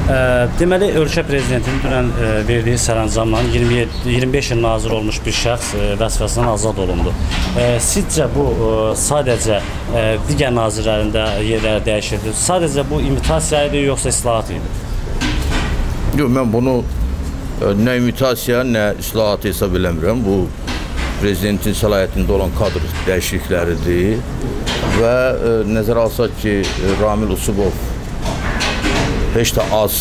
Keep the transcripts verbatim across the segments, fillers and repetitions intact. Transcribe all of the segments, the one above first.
Deməli, ölkə prezidentinin dünən verdiyi sərəncamla iyirmi beş il nazir olmuş bir şəxs vəzifəsindən azad olundu. Sizcə bu sadəcə digər nazirlərində yerləri dəyişirdi? Sadəcə bu imitasiya idi, yoxsa islahat idi? Yox, mən bunu nə imitasiya, nə islahat hesab eləmirəm. Bu, prezidentin səlahiyyətində olan kadr dəyişiklikləridir və nəzərə alsaq ki, Ramil Usubov heç də az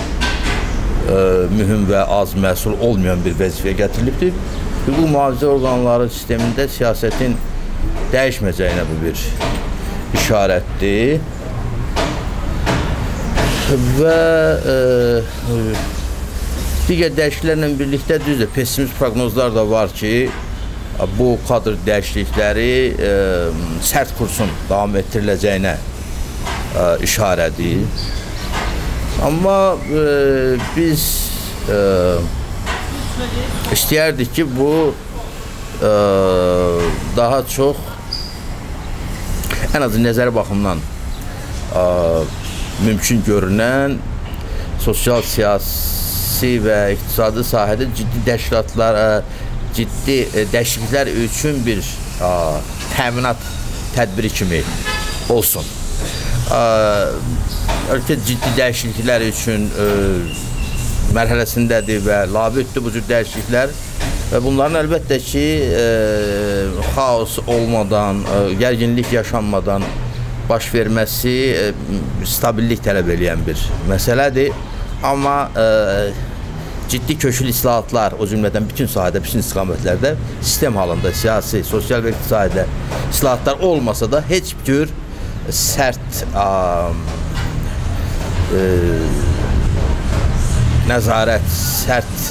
mühüm və az məhsul olmayan bir vəzifəyə gətirilibdir. Bu, mühafizə orqanları sistemində siyasətin dəyişməyəcəyinə bu bir işarətdir. Və digər dəyişikliklərlə birlikdə düzdür, pessimist proqnozlar da var ki, bu kadr dəyişiklikləri sərt kursun davam etdiriləcəyinə işarədir. Amma biz istəyərdik ki, bu daha çox ən azı nəzəri baxımdan mümkün görünən sosial, siyasi və iqtisadi sahədə ciddi təşkilatlar, ciddi dəyişikliklər üçün bir təminat tədbiri kimi olsun. Ölkə ciddi dəyişikliklər üçün mərhələsindədir və labüddür bu cür dəyişikliklər və bunların əlbəttə ki, xaos olmadan, gərginlik yaşanmadan baş verməsi stabillik tələb edən bir məsələdir. Amma ciddi köklü islahatlar, o cümlədən bütün sahədə, bütün istiqamətlərdə sistem halında siyasi, sosial və iqtisadi islahatlar olmasa da heç bir tür sərt nəzarət, sərt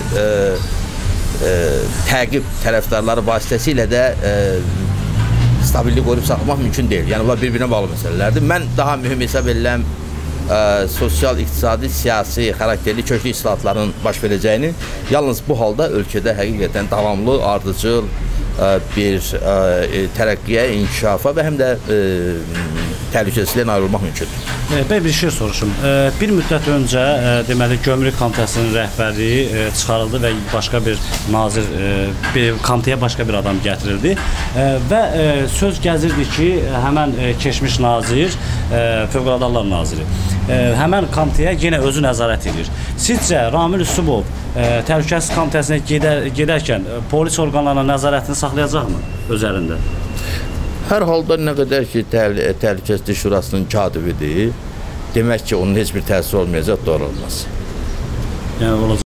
təqib tərəfdarları vasitəsilə də stabillik qoruyub saxlamaq mümkün deyil. Yəni, bunlar bir-birinə bağlı məsələlərdir. Mən daha mühüm hesab ediləm sosial, iqtisadi, siyasi, xarakterli köklü islahatların baş verəcəyini, yalnız bu halda ölkədə həqiqətən davamlı, ardıcıl bir tərəqqiyə, inkişafa və həm də təhlükəsizliyə nail olmaq mümkündür. Bəy, bir şey soruşum. Bir müddət öncə deməli Gömrük Komitəsinin rəhbərliyi çıxarıldı və başqa bir nazir, bir komitəyə başqa bir adam gətirildi və söz gəzirdi ki, həmən keçmiş nazir, Fövqəladə Hallar naziri, həmən komitəyə yenə özü nəzarət edir. Sizcə Ramil Usubov Təhlükəsizlik Komitəsinə gedərkən polis orqanlarına nəzarətini saxlayacaqmı öz əlində? Hər halda nə qədər ki, Təhlükəsizlik Şurasının katibidir, demək ki, onun heç bir təsir olmayacaq, doğru olmaz. Yəni, olacaq.